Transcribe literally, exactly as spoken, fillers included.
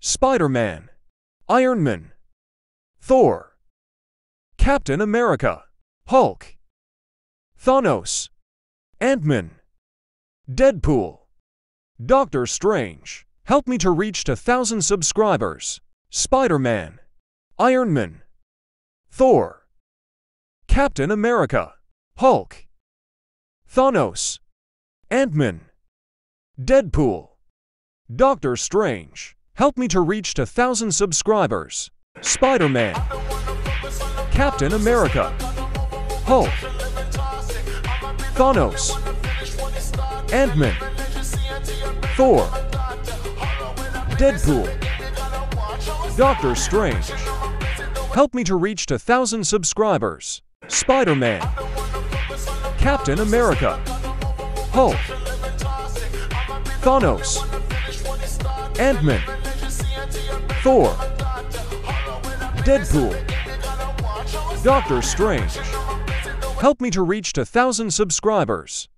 Spiderman, Iron Man, Thor, Captain America, Hulk, Thanos, Ant-Man, Deadpool, Doctor Strange. Help me to reach to one thousand subscribers. Spider-Man, Iron Man, Thor, Captain America, Hulk, Thanos, Ant-Man, Deadpool, Doctor Strange. Help me to reach to one thousand subscribers. Spider-Man, Captain America, Hulk, Thanos, Ant-Man, Thor, Deadpool, Doctor Strange. Help me to reach to one thousand subscribers. Spider-Man, Captain America, Hulk, Thanos, Ant-Man, Thor, Deadpool, Doctor Strange. Help me to reach to one thousand subscribers.